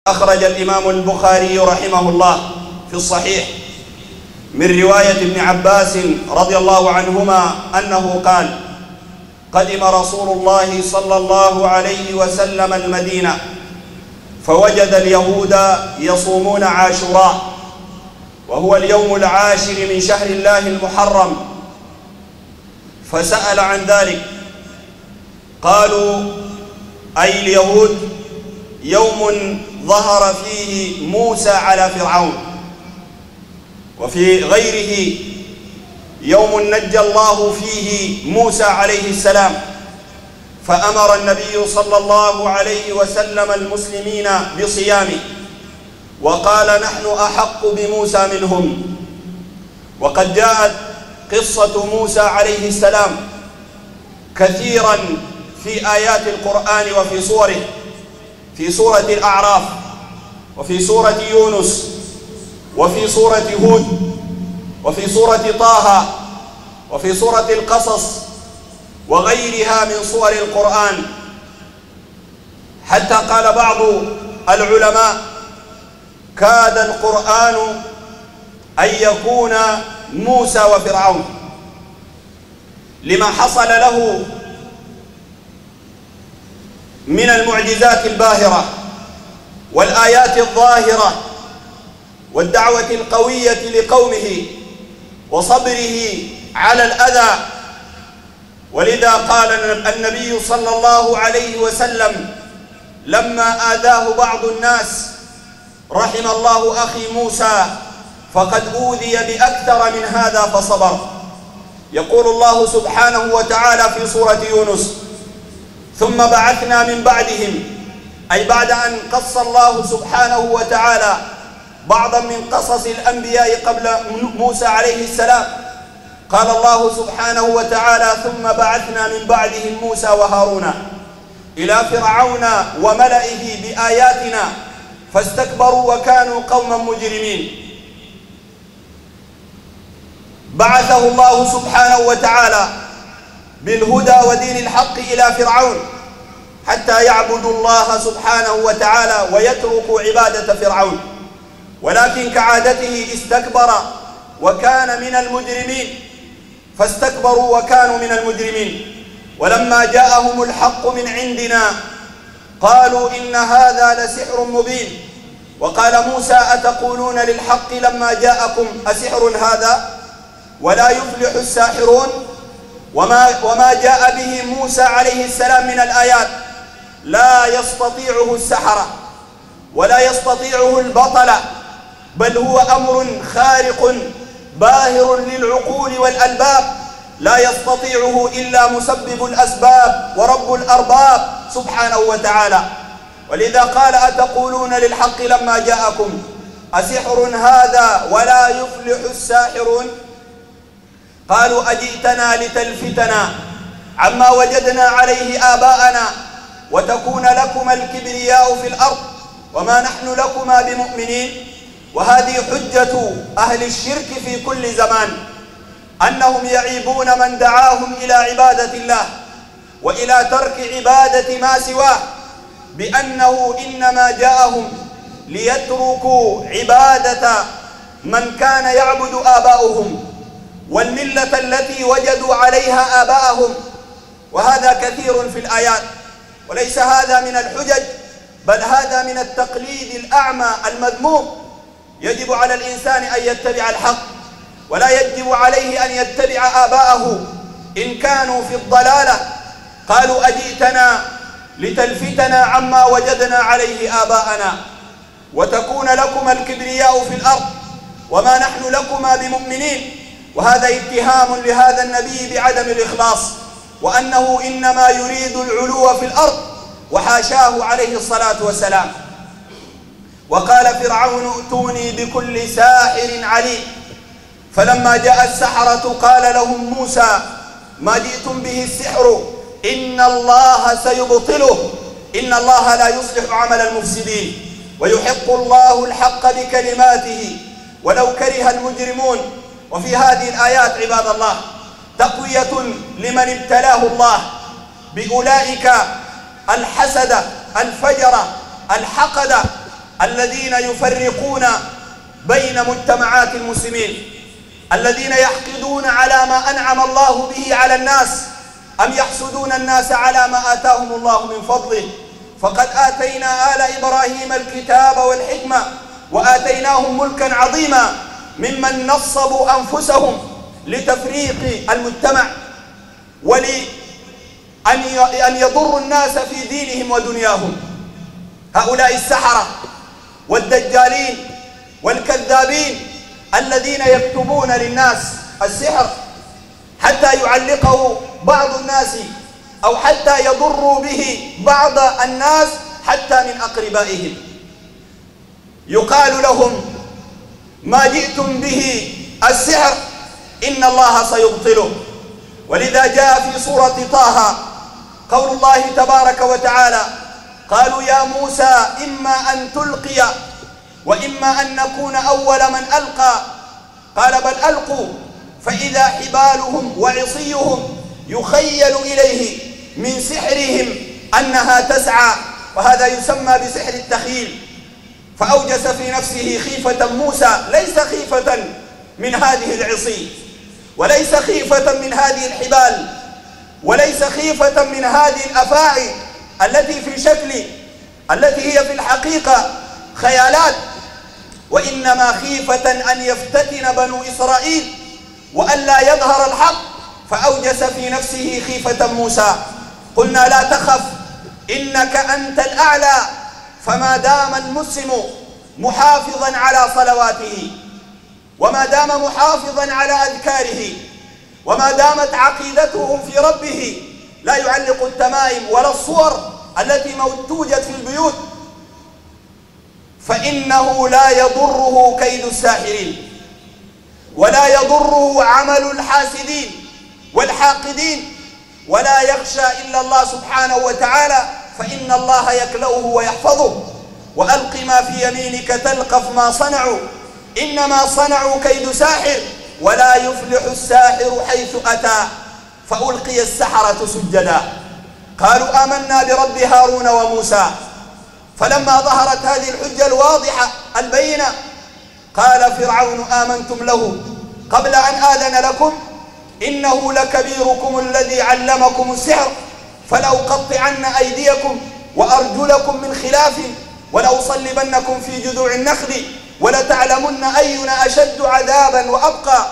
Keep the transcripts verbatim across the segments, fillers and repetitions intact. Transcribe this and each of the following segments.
أخرج الإمام البخاري رحمه الله في الصحيح من رواية ابن عباس رضي الله عنهما أنه قال: قدم رسول الله صلى الله عليه وسلم المدينة فوجد اليهود يصومون عاشوراء، وهو اليوم العاشر من شهر الله المحرم، فسأل عن ذلك. قالوا: أي اليهود يوم ظهر فيه موسى على فرعون، وفي غيره يوم نجى الله فيه موسى عليه السلام، فأمر النبي صلى الله عليه وسلم المسلمين بصيامه، وقال: نحن أحق بموسى منهم. وقد جاءت قصة موسى عليه السلام كثيرا في آيات القرآن وفي صوره، في سورة الأعراف، وفي سورة يونس، وفي سورة هود، وفي سورة طه، وفي سورة القصص، وغيرها من صور القرآن. حتى قال بعض العلماء: كاد القرآن أن يكون موسى وفرعون، لما حصل له من المعجزات الباهرة والآيات الظاهرة والدعوة القوية لقومه وصبره على الأذى. ولذا قال النبي صلى الله عليه وسلم لما آذاه بعض الناس: رحم الله أخي موسى فقد أوذي بأكثر من هذا فصبر. يقول الله سبحانه وتعالى في سورة يونس: ثم بعثنا من بعدهم، أي بعد أن قص الله سبحانه وتعالى بعضا من قصص الأنبياء قبل موسى عليه السلام، قال الله سبحانه وتعالى: ثم بعثنا من بعدهم موسى وهارون إلى فرعون وملئه بآياتنا فاستكبروا وكانوا قوما مجرمين. بعثه الله سبحانه وتعالى بالهدى ودين الحق إلى فرعون حتى يعبدوا الله سبحانه وتعالى ويتركوا عبادة فرعون، ولكن كعادته استكبر وكان من المجرمين، فاستكبروا وكانوا من المجرمين. ولما جاءهم الحق من عندنا قالوا إن هذا لسحر مبين. وقال موسى: أتقولون للحق لما جاءكم أسحر هذا ولا يفلح الساحرون. وما, وما جاء به موسى عليه السلام من الآيات لا يستطيعه السحرة ولا يستطيعه البطلة، بل هو أمر خارق باهر للعقول والألباب، لا يستطيعه إلا مسبب الأسباب ورب الأرباب سبحانه وتعالى. ولذا قال: أتقولون للحق لما جاءكم أسحر هذا ولا يفلح الساحرون. قالوا: أجئتنا لتلفتنا عما وجدنا عليه آباءنا وتكون لكما الكبرياء في الأرض وما نحن لكما بمؤمنين. وهذه حجة أهل الشرك في كل زمان، أنهم يعيبون من دعاهم إلى عبادة الله وإلى ترك عبادة ما سواه، بأنه إنما جاءهم ليتركوا عبادة من كان يعبد آباؤهم والملة التي وجدوا عليها آباءهم. وهذا كثير في الآيات، وليس هذا من الحجج، بل هذا من التقليد الأعمى المذموم. يجب على الإنسان أن يتبع الحق، ولا يجب عليه أن يتبع آباءه إن كانوا في الضلالة. قالوا: أجئتنا لتلفتنا عما وجدنا عليه آباءنا وتكون لكما الكبرياء في الأرض وما نحن لكما بمؤمنين. وهذا اتهام لهذا النبي بعدم الإخلاص، وأنه إنما يريد العلو في الأرض، وحاشاه عليه الصلاة والسلام. وقال فرعون: ائتوني بكل ساحر عليم. فلما جاء السحرة قال لهم موسى: ما جئتم به السحر إن الله سيبطله، إن الله لا يصلح عمل المفسدين ويحق الله الحق بكلماته ولو كره المجرمون. وفي هذه الآيات عباد الله تقوية لمن ابتلاه الله بأولئك الحسدة الفجرة الحقدة الذين يفرقون بين مجتمعات المسلمين، الذين يحقدون على ما أنعم الله به على الناس، أم يحسدون الناس على ما آتاهم الله من فضله. فقد آتينا آل إبراهيم الكتاب والحكمة وآتيناهم ملكا عظيما ممن نصبوا أنفسهم لتفريق المجتمع ولأن يضروا الناس في دينهم ودنياهم. هؤلاء السحرة والدجالين والكذابين الذين يكتبون للناس السحر حتى يعلقه بعض الناس أو حتى يضروا به بعض الناس حتى من أقربائهم. يقال لهم: ما جئتم به السحر إن الله سيبطله. ولذا جاء في سورة طه قول الله تبارك وتعالى: قالوا يا موسى إما أن تلقي وإما أن نكون أول من ألقى، قال بل ألقوا فإذا حبالهم وعصيهم يخيل إليه من سحرهم أنها تسعى، وهذا يسمى بسحر التخيل. فأوجس في نفسه خيفة موسى، ليس خيفة من هذه العصي، وليس خيفة من هذه الحبال، وليس خيفة من هذه الأفاعي التي في شكل التي هي في الحقيقة خيالات، وإنما خيفة أن يفتتن بنو إسرائيل وألا يظهر الحق. فأوجس في نفسه خيفة موسى. قلنا لا تخف إنك أنت الأعلى. فما دام المسلم محافظا على صلواته، وما دام محافظا على أذكاره، وما دامت عقيدته في ربه، لا يعلق التمائم ولا الصور التي توجد في البيوت، فإنه لا يضره كيد الساحرين، ولا يضره عمل الحاسدين والحاقدين، ولا يخشى إلا الله سبحانه وتعالى، فإن الله يكلؤه ويحفظه. وألق ما في يمينك تلقف ما صنعوا إنما صنعوا كيد ساحر ولا يفلح الساحر حيث أتى. فألقي السحرة سجدا قالوا آمنا برب هارون وموسى. فلما ظهرت هذه الحجة الواضحة البينة قال فرعون آمنتم له قبل أن آذن لكم إنه لكبيركم الذي علمكم السحر فلأقطعن أيديكم وأرجلكم من خلاف ولأصلبنكم في جذوع النخل ولتعلمن أينا أشد عذابا وأبقى.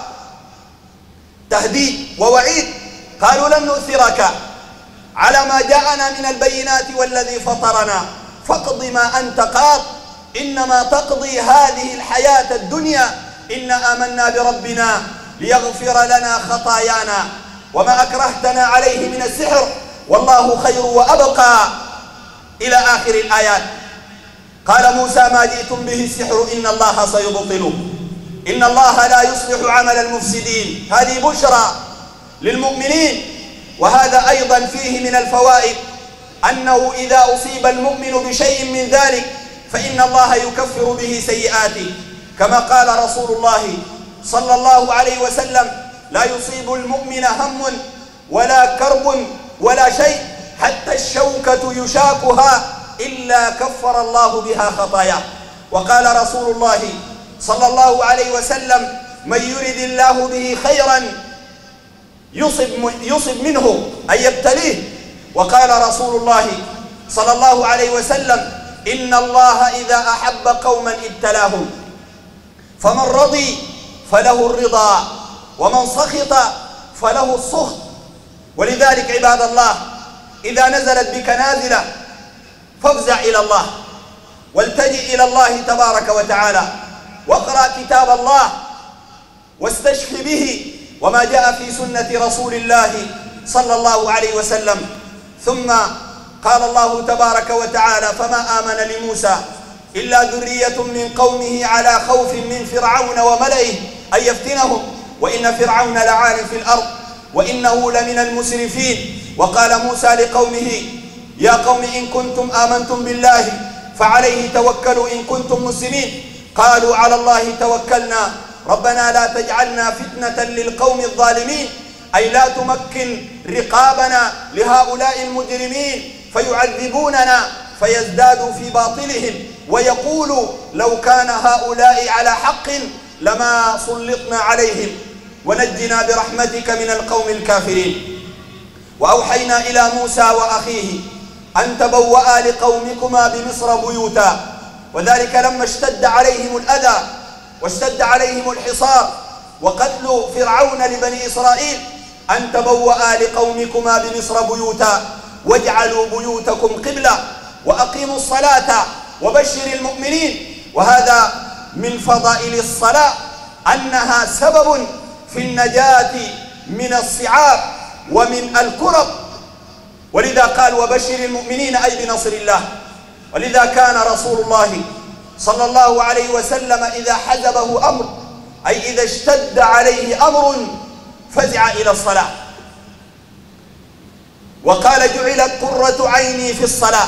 تهديد ووعيد. قالوا لن نؤثرك على ما جاءنا من البينات والذي فطرنا فاقض ما أنت قاض إنما تقضي هذه الحياة الدنيا إنا آمنا بربنا ليغفر لنا خطايانا وما أكرهتنا عليه من السحر والله خير وأبقى إلى آخر الآيات. قال موسى ما جئتم به السحر إن الله سيبطله إن الله لا يصلح عمل المفسدين. هذه بشرى للمؤمنين. وهذا أيضا فيه من الفوائد أنه إذا أصيب المؤمن بشيء من ذلك فإن الله يكفر به سيئاته كما قال رسول الله صلى الله عليه وسلم لا يصيب المؤمن هم ولا كرب ولا شيء حتى الشوكة يشاكها إلا كفر الله بها خطاياه. وقال رسول الله صلى الله عليه وسلم من يرد الله به خيرا يصب, يصب منه أي يبتليه. وقال رسول الله صلى الله عليه وسلم إن الله إذا أحب قوما ابتلاهم فمن رضي فله الرضا ومن سخط فله السخط. ولذلك عباد الله إذا نزلت بك نازلة فافزع إلى الله والتجئ إلى الله تبارك وتعالى واقرأ كتاب الله واستشف به وما جاء في سنة رسول الله صلى الله عليه وسلم. ثم قال الله تبارك وتعالى فما آمن لموسى إلا ذرية من قومه على خوف من فرعون وملئه أن يفتنهم وإن فرعون لعال في الأرض وإنه لمن المسرفين. وقال موسى لقومه يا قوم إن كنتم آمنتم بالله فعليه توكلوا إن كنتم مسلمين. قالوا على الله توكلنا ربنا لا تجعلنا فتنة للقوم الظالمين أي لا تمكن رقابنا لهؤلاء المجرمين فيعذبوننا فيزدادوا في باطلهم ويقول لو كان هؤلاء على حق لما سلطنا عليهم ونجنا برحمتك من القوم الكافرين. وأوحينا إلى موسى وأخيه أن تبوأ لقومكما بمصر بيوتا، وذلك لما اشتد عليهم الأذى واشتد عليهم الحصار وقتل فرعون لبني إسرائيل، أن تبوأ لقومكما بمصر بيوتا واجعلوا بيوتكم قبلة وأقيموا الصلاة وبشر المؤمنين. وهذا من فضائل الصلاة أنها سبب في النجاة من الصعاب ومن الكرب، ولذا قال وبشر المؤمنين أي بنصر الله. ولذا كان رسول الله صلى الله عليه وسلم إذا حزبه أمر، أي إذا اشتد عليه أمر، فزع إلى الصلاة، وقال جعلت قرة عيني في الصلاة.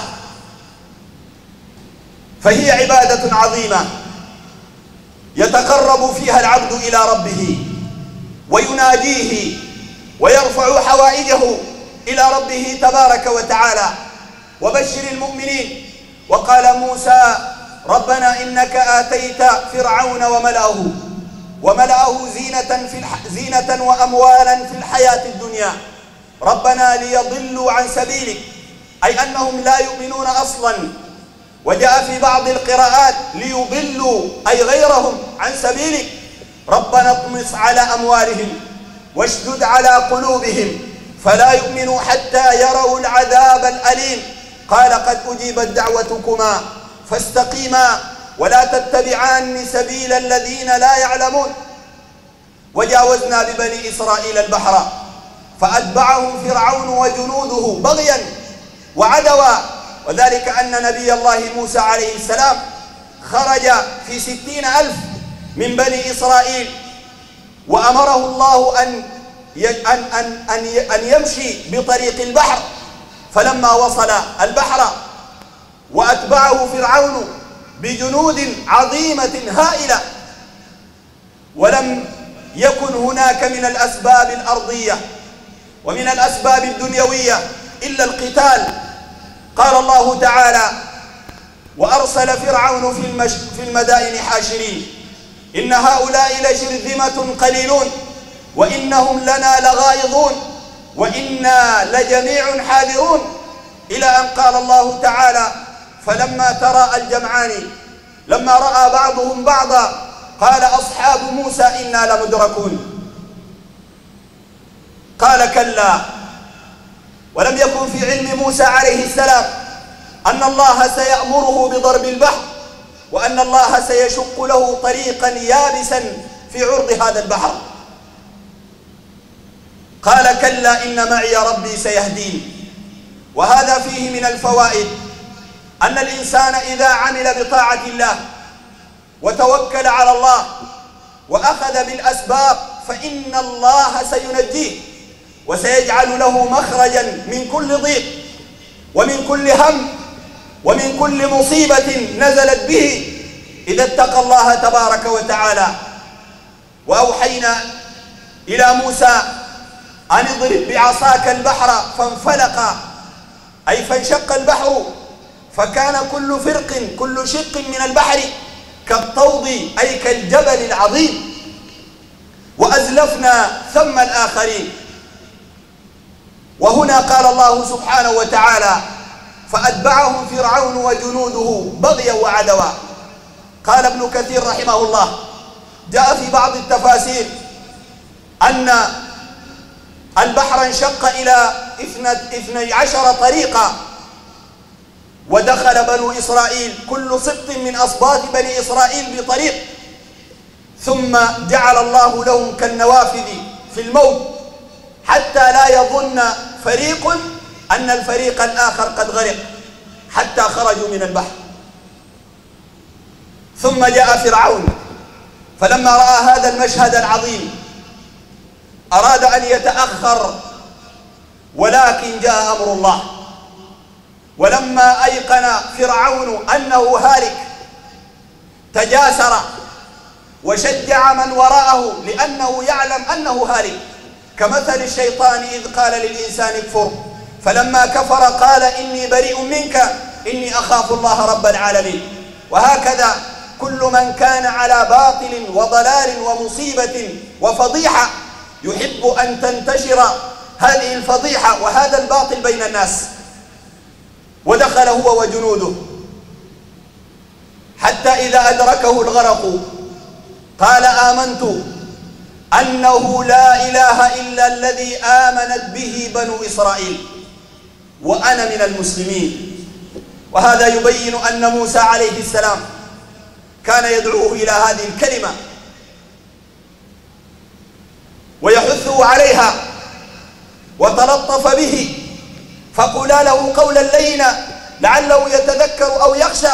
فهي عبادة عظيمة يتقرب فيها العبد إلى ربه ويناديه ويرفع حوائجه إلى ربه تبارك وتعالى. وبشر المؤمنين. وقال موسى ربنا إنك آتيت فرعون وملأه وملأه زينة في الح... زينة وأموالا في الحياة الدنيا ربنا ليضلوا عن سبيلك، أي أنهم لا يؤمنون أصلا. وجاء في بعض القراءات ليضلوا أي غيرهم عن سبيلك. ربنا اطمس على أموالهم واشدد على قلوبهم فلا يؤمنوا حتى يروا العذاب الأليم. قال قد أجيبت دعوتكما فاستقيما ولا تتبعان سبيل الذين لا يعلمون. وجاوزنا ببني إسرائيل البحر فأتبعهم فرعون وجنوده بغيا وعدوا، وذلك أن نبي الله موسى عليه السلام خرج في ستين ألف من بني إسرائيل، وأمره الله أن أن أن أن يمشي بطريق البحر. فلما وصل البحر وأتبعه فرعون بجنود عظيمة هائلة، ولم يكن هناك من الأسباب الأرضية ومن الأسباب الدنيوية إلا القتال. قال الله تعالى وأرسل فرعون في, المش... في المدائن حاشرين إن هؤلاء لشرذمة قليلون وإنهم لنا لغائظون وإنا لجميع حاذرون، إلى أن قال الله تعالى فلما تراءى الجمعان لما رأى بعضهم بعضا قال أصحاب موسى إنا لمدركون. قال كلا، ولم يكن في علم موسى عليه السلام أن الله سيأمره بضرب البحر وأن الله سيشق له طريقا يابسا في عرض هذا البحر. قال كلا إن معي ربي سيهدين. وهذا فيه من الفوائد أن الإنسان إذا عمل بطاعة الله وتوكل على الله وأخذ بالأسباب فإن الله سينجيه وسيجعل له مخرجا من كل ضيق ومن كل هم ومن كل مصيبة نزلت به إذا اتقى الله تبارك وتعالى. وأوحينا إلى موسى أن اضرب بعصاك البحر فانفلق، أي فانشق البحر فكان كل فرق كل شق من البحر كالطود أي كالجبل العظيم، وأزلفنا ثم الآخرين. وهنا قال الله سبحانه وتعالى فأتبعهم فرعون وجنوده بغيا وعدوا. قال ابن كثير رحمه الله جاء في بعض التفاسير أن البحر انشق إلى اثني عشر طريقا، ودخل بنو إسرائيل كل سبط من أسباط بني إسرائيل بطريق، ثم جعل الله لهم كالنوافذ في الموت حتى لا يظن فريق أن الفريق الآخر قد غرق حتى خرجوا من البحر. ثم جاء فرعون فلما رأى هذا المشهد العظيم أراد أن يتأخر، ولكن جاء أمر الله. ولما أيقن فرعون أنه هالك تجاسر وشجع من وراءه لأنه يعلم أنه هالك، كمثل الشيطان إذ قال للإنسان اكفر فلما كفر قال إني بريء منك إني أخاف الله رب العالمين. وهكذا كل من كان على باطل وضلال ومصيبة وفضيحة يحب أن تنتشر هذه الفضيحة وهذا الباطل بين الناس، ودخل هو وجنوده حتى إذا أدركه الغرق قال آمنت أنه لا إله إلا الذي آمنت به بنو إسرائيل وأنا من المسلمين. وهذا يبين أن موسى عليه السلام كان يدعوه إلى هذه الكلمة ويحثه عليها وتلطف به، فقولا له قولا لينا لعله يتذكر أو يخشى،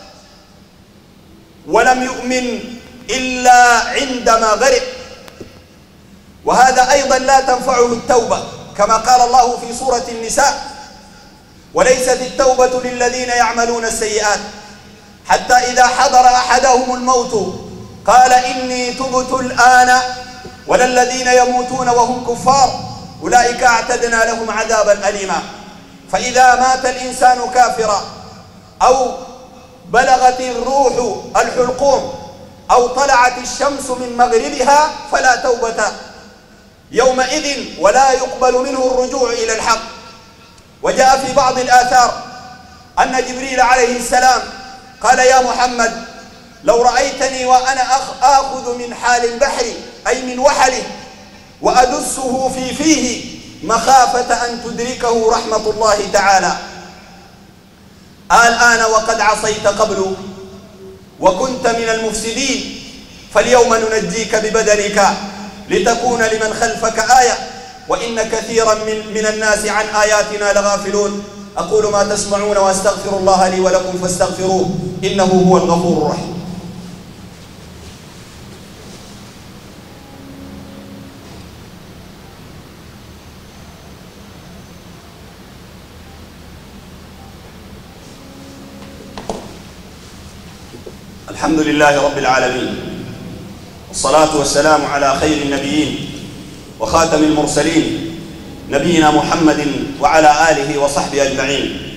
ولم يؤمن إلا عندما غرق. وهذا أيضا لا تنفعه التوبة كما قال الله في سورة النساء: وليست التوبة للذين يعملون السيئات حتى إذا حضر أحدهم الموت قال إني تبت الآن ولا الذين يموتون وهم كفار أولئك أعتدنا لهم عذابا أليما. فإذا مات الإنسان كافرا أو بلغت الروح الحلقوم أو طلعت الشمس من مغربها فلا توبة يومئذ ولا يقبل منه الرجوع إلى الحق. وجاء في بعض الآثار أن جبريل عليه السلام قال: يا محمد لو رأيتني وأنا آخذ من حال البحر أي من وحله وأدسه في فيه مخافة أن تدركه رحمة الله تعالى. الآن وقد عصيت قبل وكنت من المفسدين، فاليوم ننجيك ببدنك لتكون لمن خلفك آية وإن كثيرا من, من الناس عن آياتنا لغافلون. أقول ما تسمعون وأستغفر الله لي ولكم فاستغفروه إنه هو الغفور الرحيم. الحمد لله رب العالمين، والصلاة والسلام على خير النبيين وخاتم المرسلين نبينا محمد وعلى آله وصحبه أجمعين.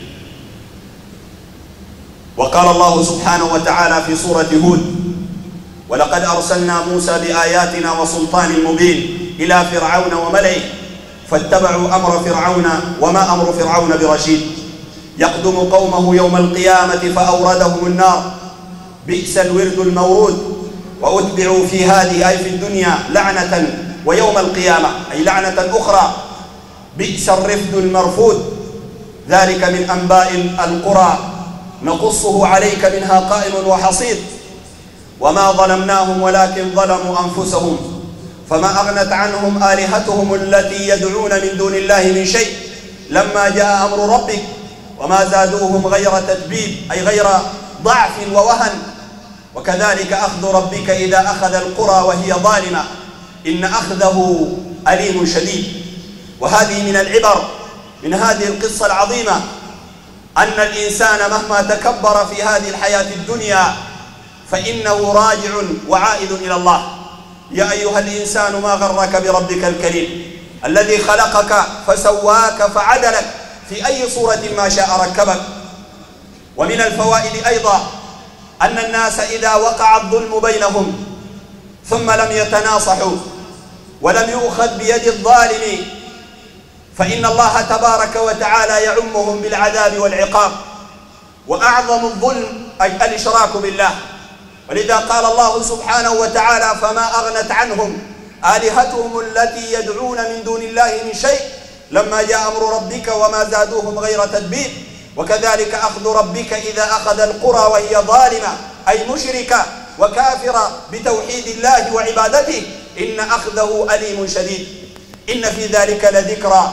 وقال الله سبحانه وتعالى في سورة هود: ولقد أرسلنا موسى بآياتنا وسلطان مبين إلى فرعون وملئه فاتبعوا أمر فرعون وما أمر فرعون برشيد يقدم قومه يوم القيامة فأوردهم النار بئس الورد المورود وأتبعوا في هذه أي في الدنيا لعنة ويوم القيامة أي لعنة أخرى بئس الرفد المرفود. ذلك من أنباء القرى نقصه عليك منها قائم وحصيد. وما ظلمناهم ولكن ظلموا أنفسهم فما أغنت عنهم آلهتهم التي يدعون من دون الله من شيء لما جاء أمر ربك وما زادوهم غير تتبيب أي غير ضعف ووهن. وكذلك أخذ ربك إذا أخذ القرى وهي ظالمة إن أخذه أليم شديد. وهذه من العبر من هذه القصة العظيمة أن الإنسان مهما تكبر في هذه الحياة الدنيا فإنه راجع وعائد إلى الله. يا أيها الإنسان ما غرك بربك الكريم الذي خلقك فسواك فعدلك في أي صورة ما شاء ركبك. ومن الفوائد أيضا أن الناس إذا وقع الظلم بينهم ثم لم يتناصحوا ولم يؤخذ بيد الظالم فإن الله تبارك وتعالى يعمهم بالعذاب والعقاب. وأعظم الظلم أي الإشراك بالله. ولذا قال الله سبحانه وتعالى: فما أغنت عنهم آلهتهم التي يدعون من دون الله من شيء لما جاء أمر ربك وما زادوهم غير تتبيب. وكذلك أخذ ربك إذا أخذ القرى وهي ظالمة أي مشركة وكافرة بتوحيد الله وعبادته إن أخذه أليم شديد. إن في ذلك لذكرى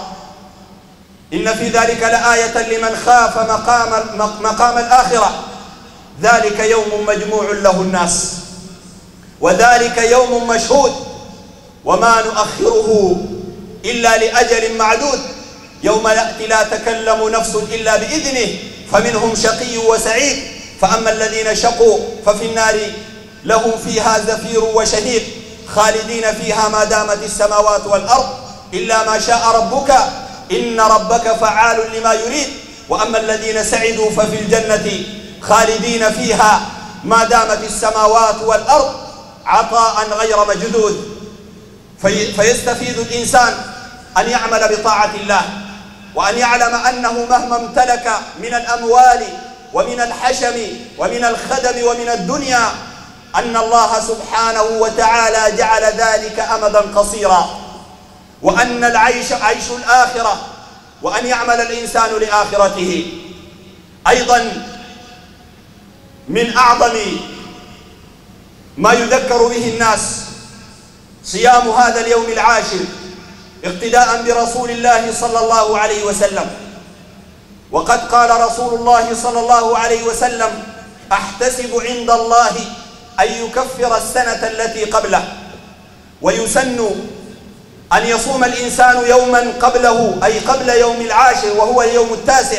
إن في ذلك لآية لمن خاف مقام, مقام الآخرة ذلك يوم مجموع له الناس وذلك يوم مشهود وما نؤخره إلا لأجل معدود يوم يأتي لا تكلم نفس إلا بإذنه فمنهم شقي وسعيد. فأما الذين شقوا ففي النار لهم فيها زفير وشهيق خالدين فيها ما دامت السماوات والأرض إلا ما شاء ربك إن ربك فعال لما يريد. وأما الذين سعدوا ففي الجنة خالدين فيها ما دامت السماوات والأرض عطاء غير مجدود. في فيستفيد الإنسان أن يعمل بطاعة الله، وأن يعلم أنه مهما امتلك من الأموال ومن الحشم ومن الخدم ومن الدنيا أن الله سبحانه وتعالى جعل ذلك أمدا قصيرا، وأن العيش عيش الآخرة، وأن يعمل الإنسان لآخرته. أيضا من أعظم ما يذكر به الناس صيام هذا اليوم العاشر اقتداء برسول الله صلى الله عليه وسلم. وقد قال رسول الله صلى الله عليه وسلم: أحتسب عند الله أن يكفر السنة التي قبله. ويسن أن يصوم الإنسان يوما قبله، أي قبل يوم العاشر وهو اليوم التاسع،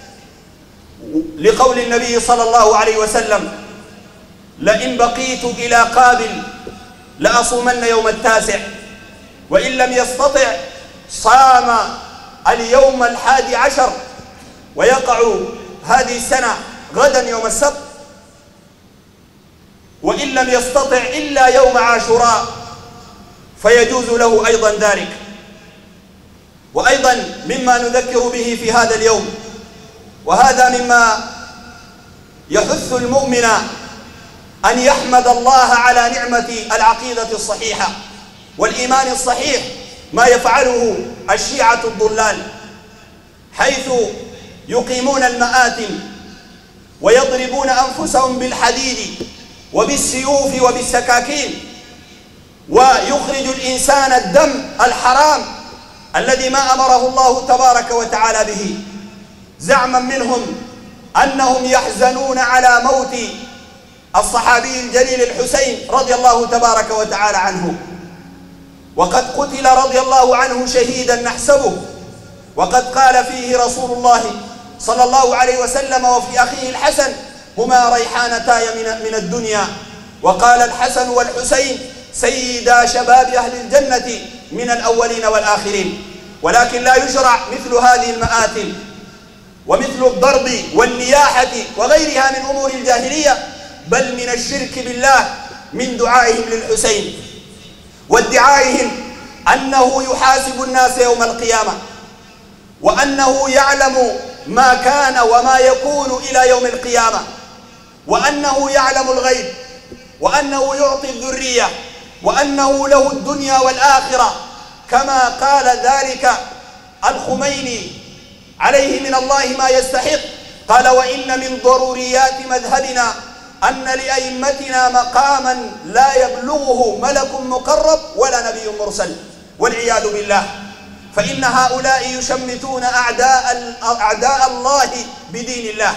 لقول النبي صلى الله عليه وسلم: لئن بقيت إلى قابل لأصومن يوم التاسع، وإن لم يستطع صام اليوم الحادي عشر، ويقع هذه السنة غدا يوم السبت، وإن لم يستطع إلا يوم عاشوراء فيجوز له أيضا ذلك. وأيضا مما نذكر به في هذا اليوم، وهذا مما يحث المؤمن أن يحمد الله على نعمة العقيدة الصحيحة والإيمان الصحيح، ما يفعله الشيعة الضلال، حيث يقيمون المآتم ويضربون أنفسهم بالحديد وبالسيوف وبالسكاكين، ويخرج الإنسان الدم الحرام الذي ما أمره الله تبارك وتعالى به، زعما منهم أنهم يحزنون على موت الصحابي الجليل الحسين رضي الله تبارك وتعالى عنه، وقد قتل رضي الله عنه شهيدا نحسبه. وقد قال فيه رسول الله صلى الله عليه وسلم وفي أخيه الحسن: هما ريحانتاي من الدنيا. وقال الحسن والحسين سيدا شباب أهل الجنة من الأولين والآخرين. ولكن لا يشرع مثل هذه المآتم ومثل الضرب والنياحة وغيرها من أمور الجاهلية، بل من الشرك بالله، من دعائهم للحسين وادعائهم أنه يحاسب الناس يوم القيامة، وأنه يعلم ما كان وما يكون إلى يوم القيامة، وأنه يعلم الغيب، وأنه يعطي الذرية، وأنه له الدنيا والآخرة، كما قال ذلك الخميني عليه من الله ما يستحق. قال: وإن من ضروريات مذهبنا أن لأئمتنا مقاما لا يبلغه ملك مقرب ولا نبي مرسل، والعياذ بالله، فإن هؤلاء يشمتون أعداء, أعداء الله بدين الله.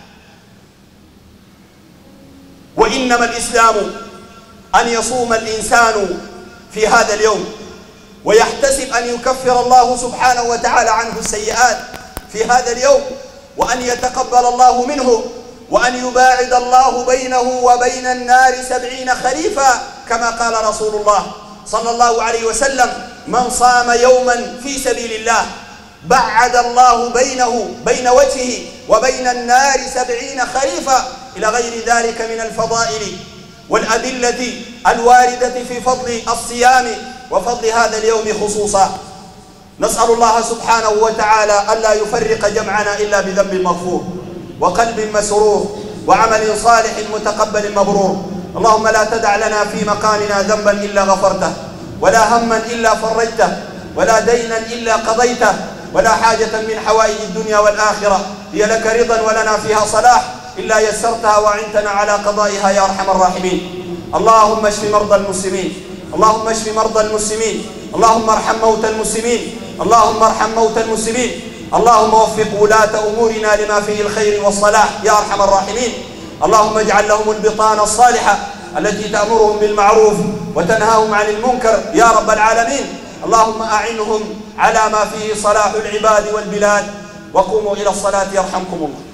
وإنما الإسلام أن يصوم الإنسان في هذا اليوم ويحتسب أن يكفر الله سبحانه وتعالى عنه السيئات في هذا اليوم، وأن يتقبل الله منه، وأن يباعد الله بينه وبين النار سبعين خريفا، كما قال رسول الله صلى الله عليه وسلم: من صام يوما في سبيل الله بعد الله بينه بين وجهه وبين النار سبعين خريفا، إلى غير ذلك من الفضائل والأدلة الواردة في فضل الصيام وفضل هذا اليوم خصوصا. نسأل الله سبحانه وتعالى ألا يفرق جمعنا إلا بذنب مغفور وقلب مسرور وعمل صالح متقبل مبرور. اللهم لا تدع لنا في مقامنا ذنبا إلا غفرته، ولا هما إلا فرجته، ولا دينا إلا قضيته، ولا حاجة من حوائج الدنيا والآخرة هي لك رضا ولنا فيها صلاح إلا يسرتها وعنتنا على قضائها يا أرحم الراحمين. اللهم اشف مرضى المسلمين، اللهم اشف مرضى المسلمين، اللهم ارحم موتى المسلمين، اللهم ارحم موتى المسلمين، اللهم وفق ولاة أمورنا لما فيه الخير والصلاح يا أرحم الراحمين. اللهم اجعل لهم البطانة الصالحة التي تأمرهم بالمعروف وتنهاهم عن المنكر يا رب العالمين. اللهم أعنهم على ما فيه صلاح العباد والبلاد. وقوموا إلى الصلاة يرحمكم الله.